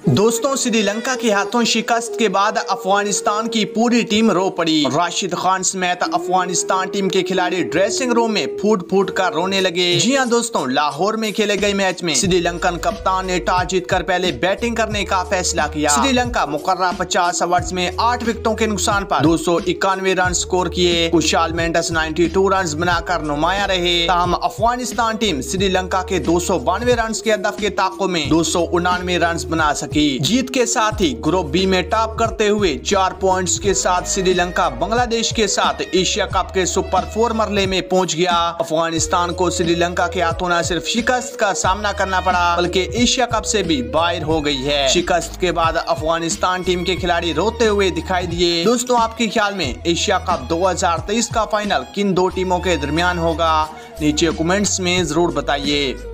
दोस्तों, श्रीलंका के हाथों शिकस्त के बाद अफगानिस्तान की पूरी टीम रो पड़ी। राशिद खान समेत अफगानिस्तान टीम के खिलाड़ी ड्रेसिंग रूम में फूट फूट कर रोने लगे। जी हां दोस्तों, लाहौर में खेले गए मैच में श्रीलंकन कप्तान ने टॉस जीतकर पहले बैटिंग करने का फैसला किया। श्रीलंका मुकर्रर 50 ओवर्स में 8 विकेटों के नुकसान पर 291 रन स्कोर किए। कुशाल मेंडिस 92 रन बनाकर नुमाया रहे। ताहम अफगानिस्तान टीम श्रीलंका के 292 रन के हदफ के ताक़ुब में 299 रन बना सकी। जीत के साथ ही ग्रुप बी में टॉप करते हुए 4 पॉइंट्स के साथ श्रीलंका बांग्लादेश के साथ एशिया कप के सुपर 4 मरहले में पहुंच गया। अफगानिस्तान को श्रीलंका के हाथों न सिर्फ शिकस्त का सामना करना पड़ा बल्कि एशिया कप से भी बाहर हो गई है। शिकस्त के बाद अफगानिस्तान टीम के खिलाड़ी रोते हुए दिखाई दिए। दोस्तों, आपके ख्याल में एशिया कप 2023 का फाइनल किन दो टीमों के दरमियान होगा? नीचे कमेंट्स में जरूर बताइए।